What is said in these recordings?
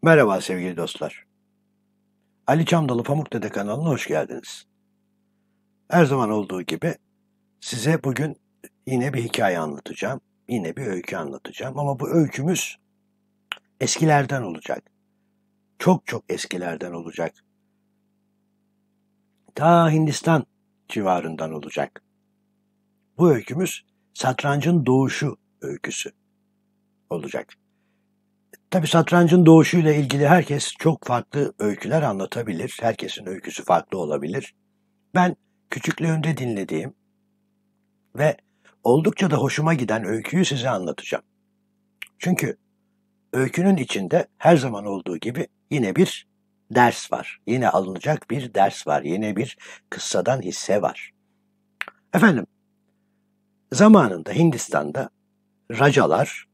Merhaba sevgili dostlar. Ali Çamdalı Pamuk Dede kanalına hoş geldiniz. Her zaman olduğu gibi size bugün yine bir hikaye anlatacağım. Yine bir öykü anlatacağım ama bu öykümüz eskilerden olacak. Çok çok eskilerden olacak. Ta Hindistan civarından olacak. Bu öykümüz satrancın doğuşu öyküsü olacak. Tabii satrancın doğuşuyla ilgili herkes çok farklı öyküler anlatabilir. Herkesin öyküsü farklı olabilir. Ben küçüklüğümde dinlediğim ve oldukça da hoşuma giden öyküyü size anlatacağım. Çünkü öykünün içinde her zaman olduğu gibi yine bir ders var. Yine alınacak bir ders var. Yine bir kıssadan hisse var. Efendim, zamanında Hindistan'da racalar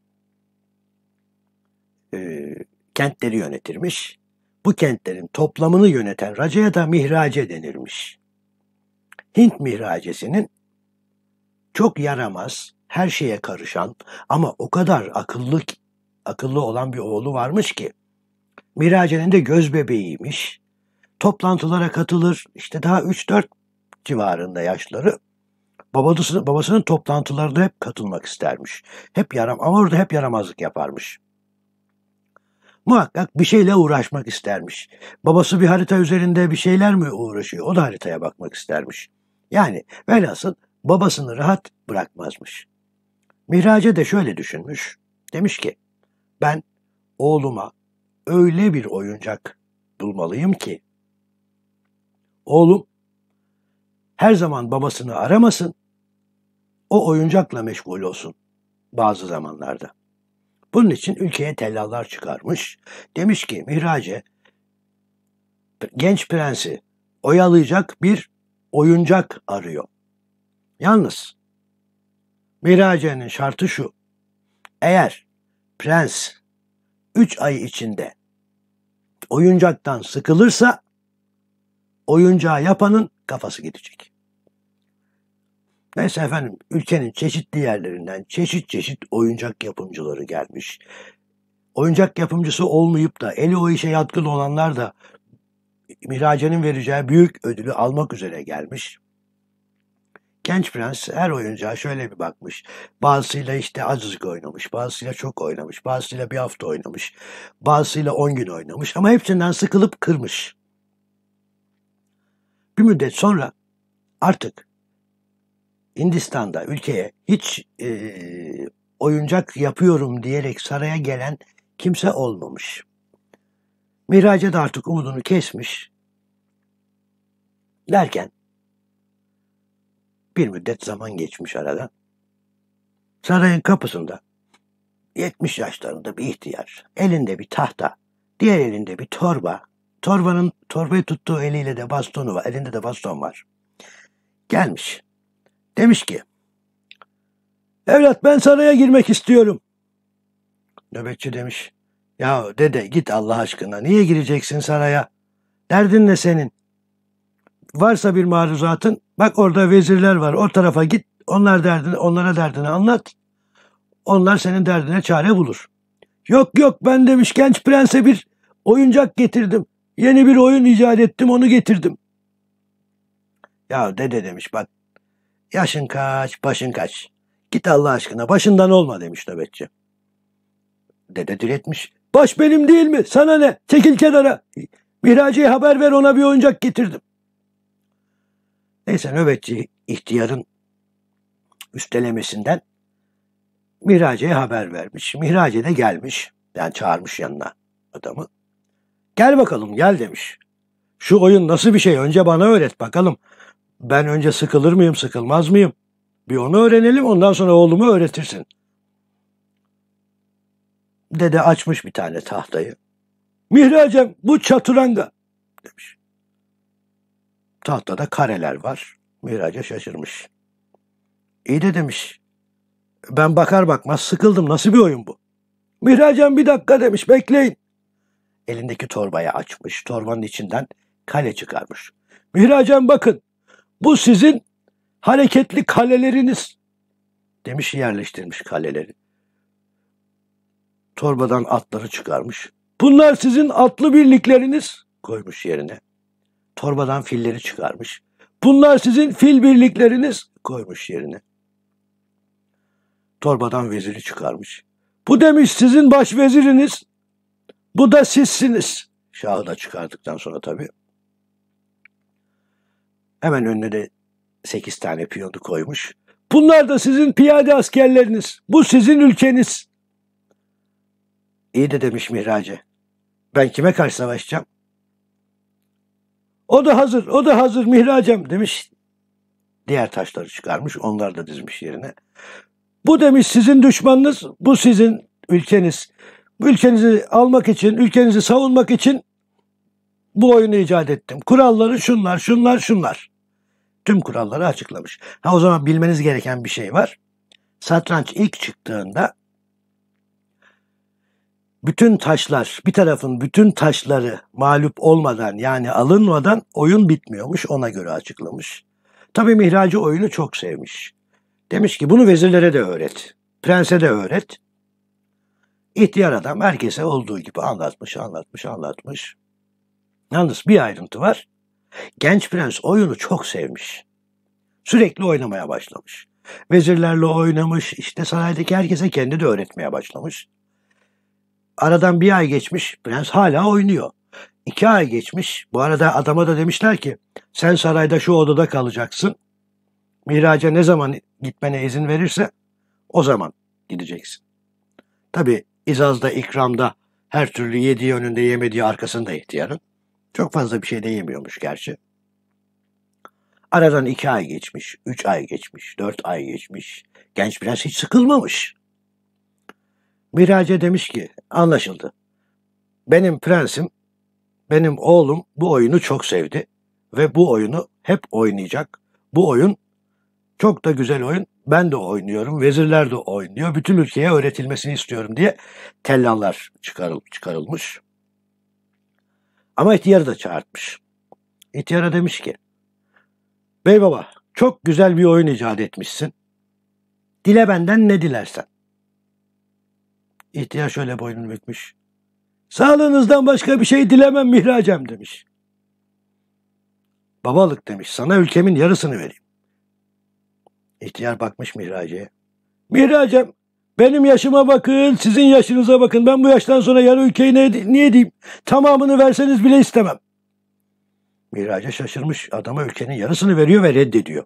kentleri yönetirmiş. Bu kentlerin toplamını yöneten racaya da mihrace denirmiş. Hint mihracesinin çok yaramaz, her şeye karışan ama o kadar akıllı olan bir oğlu varmış ki mihracenin de göz bebeğiymiş. Toplantılara katılır. İşte daha 3-4 civarında yaşları. Babasının toplantılarına hep katılmak istermiş. Ama orada hep yaramazlık yaparmış. Muhakkak bir şeyle uğraşmak istermiş. Babası bir harita üzerinde bir şeyler mi uğraşıyor? O da haritaya bakmak istermiş. Yani velhasıl babasını rahat bırakmazmış. Mihrace de şöyle düşünmüş. Demiş ki ben oğluma öyle bir oyuncak bulmalıyım ki oğlum her zaman babasını aramasın, o oyuncakla meşgul olsun bazı zamanlarda. Bunun için ülkeye tellallar çıkarmış. Demiş ki Mihrace genç prensi oyalayacak bir oyuncak arıyor. Yalnız Mihrace'nin şartı şu. Eğer prens 3 ay içinde oyuncaktan sıkılırsa oyuncağı yapanın kafası gidecek. Neyse efendim ülkenin çeşitli yerlerinden çeşit oyuncak yapımcıları gelmiş. Oyuncak yapımcısı olmayıp da eli o işe yatkın olanlar da Mihrace'nin vereceği büyük ödülü almak üzere gelmiş. Genç prens her oyuncağa şöyle bir bakmış. Bazısıyla işte azıcık oynamış, bazısıyla çok oynamış, bazısıyla bir hafta oynamış, bazısıyla 10 gün oynamış ama hepsinden sıkılıp kırmış. Bir müddet sonra artık Hindistan'da ülkeye hiç oyuncak yapıyorum diyerek saraya gelen kimse olmamış. Mihrace de artık umudunu kesmiş. Derken bir müddet zaman geçmiş aradan. Sarayın kapısında 70 yaşlarında bir ihtiyar, elinde bir tahta, diğer elinde bir torba, torbayı tuttuğu eliyle de bastonu var, elinde de baston var. Gelmiş. Demiş ki, evlat ben saraya girmek istiyorum. Nöbetçi demiş, ya dede git Allah aşkına, niye gireceksin saraya? Derdin ne senin? Varsa bir maruzatın, bak orada vezirler var, o tarafa git, onlara derdini anlat. Onlar senin derdine çare bulur. Yok ben demiş genç prense bir oyuncak getirdim. Yeni bir oyun icat ettim onu getirdim. Ya dede demiş bak yaşın kaç başın kaç. Git Allah aşkına başından olma demiş nöbetçi. Dede diretmiş. Baş benim değil mi? Sana ne? Çekil kenara. Mihrace'ye haber ver ona bir oyuncak getirdim. Neyse nöbetçi ihtiyarın üstelemesinden Mihrace'ye haber vermiş. Mihrace de gelmiş. Yani çağırmış yanına adamı. Gel bakalım gel demiş. Şu oyun nasıl bir şey önce bana öğret bakalım. Ben önce sıkılır mıyım sıkılmaz mıyım? Bir onu öğrenelim ondan sonra oğluma öğretirsin. Dede açmış bir tane tahtayı. Mihracem bu çaturanga demiş. Tahtada kareler var. Mihrace şaşırmış. İyi de demiş. Ben bakar bakmaz sıkıldım nasıl bir oyun bu? Mihracem bir dakika demiş bekleyin. Elindeki torbayı açmış. Torbanın içinden kale çıkarmış. Mihracem bakın bu sizin hareketli kaleleriniz demiş yerleştirmiş kaleleri. Torbadan atları çıkarmış. Bunlar sizin atlı birlikleriniz koymuş yerine. Torbadan filleri çıkarmış. Bunlar sizin fil birlikleriniz koymuş yerine. Torbadan veziri çıkarmış. Bu demiş sizin başveziriniz. Bu da sizsiniz. Şahı da çıkardıktan sonra tabii. Hemen önüne de 8 tane piyonu koymuş. Bunlar da sizin piyade askerleriniz. Bu sizin ülkeniz. İyi de demiş Mihrace. Ben kime karşı savaşacağım? O da hazır, o da hazır Mihracem demiş. Diğer taşları çıkarmış, onları da dizmiş yerine. Bu demiş sizin düşmanınız, bu sizin ülkeniz. Bu ülkenizi almak için, ülkenizi savunmak için bu oyunu icat ettim. Kuralları şunlar, şunlar, şunlar. Tüm kuralları açıklamış. O zaman bilmeniz gereken bir şey var. Satranç ilk çıktığında bütün taşlar, bir tarafın bütün taşları mağlup olmadan yani alınmadan oyun bitmiyormuş, ona göre açıklamış. Tabii Mihraci oyunu çok sevmiş. Demiş ki bunu vezirlere de öğret, prense de öğret. İhtiyar adam herkese olduğu gibi anlatmış. Yalnız bir ayrıntı var. Genç prens oyunu çok sevmiş. Sürekli oynamaya başlamış. Vezirlerle oynamış, işte saraydaki herkese kendi de öğretmeye başlamış. Aradan 1 ay geçmiş, prens hala oynuyor. 2 ay geçmiş, bu arada adama da demişler ki sen sarayda şu odada kalacaksın. Mihraca ne zaman gitmene izin verirse o zaman gideceksin. Tabi izazda, ikramda, her türlü yediği önünde yemediği arkasında ihtiyarın. Çok fazla bir şey de yemiyormuş gerçi. Aradan 2 ay geçmiş, 3 ay geçmiş, 4 ay geçmiş. Genç prens hiç sıkılmamış. Mihrace demiş ki anlaşıldı. Benim prensim, benim oğlum bu oyunu çok sevdi ve bu oyunu hep oynayacak. Bu oyun çok da güzel oyun. Ben de oynuyorum, vezirler de oynuyor. Bütün ülkeye öğretilmesini istiyorum diye tellallar çıkarılmış. Ama ihtiyarı da çağırtmış. İhtiyara demiş ki bey baba çok güzel bir oyun icat etmişsin. Dile benden ne dilersen. İhtiyar şöyle boynunu bükmüş. Sağlığınızdan başka bir şey dilemem Mihracem demiş. Babalık demiş, sana ülkemin yarısını vereyim. İhtiyar bakmış Mihrace'ye. Mihracem, benim yaşıma bakın, sizin yaşınıza bakın. Ben bu yaştan sonra yarı ülkeyi niye diyeyim? Tamamını verseniz bile istemem. Mihrace şaşırmış, adama ülkenin yarısını veriyor ve reddediyor.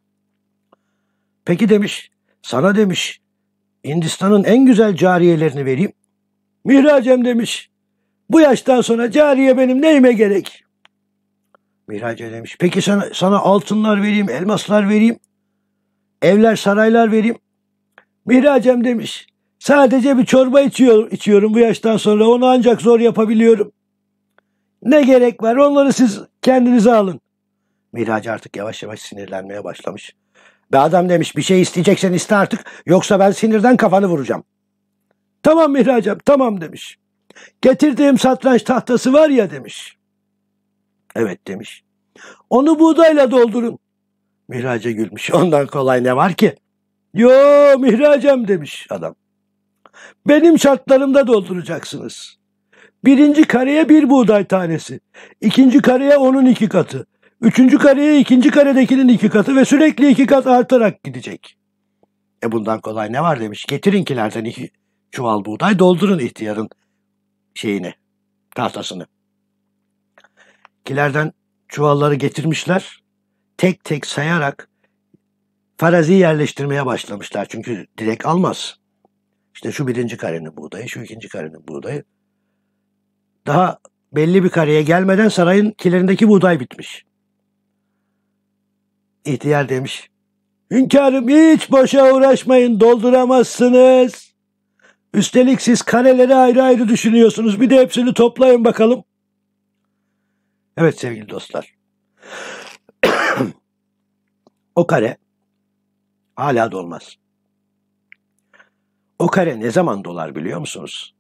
Peki demiş, sana demiş, Hindistan'ın en güzel cariyelerini vereyim. Mihracem demiş, bu yaştan sonra cariye benim neyime gerek? Mihrace demiş, peki sana altınlar vereyim, elmaslar vereyim, evler, saraylar vereyim. Mihracem demiş, sadece bir çorba içiyorum bu yaştan sonra, onu ancak zor yapabiliyorum. Ne gerek var, onları siz kendinize alın. Mihrace artık yavaş yavaş sinirlenmeye başlamış. Be adam demiş, bir şey isteyeceksen iste artık, yoksa ben sinirden kafanı vuracağım. Tamam Mihracem, tamam demiş. Getirdiğim satranç tahtası var ya demiş. Evet demiş. Onu buğdayla doldurun. Mihrace gülmüş. Ondan kolay ne var ki? Yo Mihracem demiş adam. Benim şartlarımda dolduracaksınız. 1. kareye 1 buğday tanesi. 2. kareye onun 2 katı. 3. kareye 2. karedekinin 2 katı ve sürekli 2 kat artarak gidecek. Bundan kolay ne var demiş. Getirinkilerden 2 çuval buğday doldurun ihtiyarın tahtasını. Kilerden çuvalları getirmişler. Tek tek sayarak farazi yerleştirmeye başlamışlar. Çünkü direkt almaz. İşte şu 1. karenin buğdayı, şu 2. karenin buğdayı. Daha belli bir kareye gelmeden sarayın kilerindeki buğday bitmiş. İhtiyar demiş, hünkârım hiç boşa uğraşmayın, dolduramazsınız. Üstelik siz kareleri ayrı ayrı düşünüyorsunuz. Bir de hepsini toplayın bakalım. Evet sevgili dostlar. O kare hala dolmaz. O kare ne zaman dolar biliyor musunuz?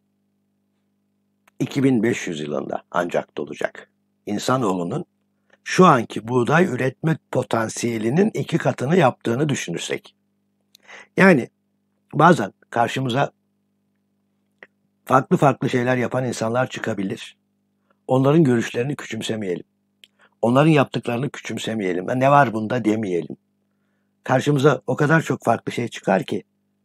2500 yılında ancak dolacak. İnsanoğlunun şu anki buğday üretme potansiyelinin 2 katını yaptığını düşünürsek. Yani bazen karşımıza Farklı farklı şeyler yapan insanlar çıkabilir. Onların görüşlerini küçümsemeyelim. Onların yaptıklarını küçümsemeyelim. Ne var bunda demeyelim. Karşımıza o kadar çok farklı şey çıkar ki.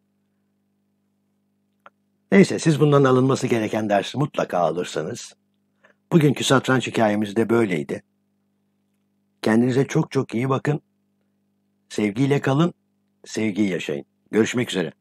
Neyse, siz bundan alınması gereken dersi mutlaka alırsanız. Bugünkü satranç hikayemiz de böyleydi. Kendinize çok çok iyi bakın. Sevgiyle kalın, sevgiyi yaşayın. Görüşmek üzere.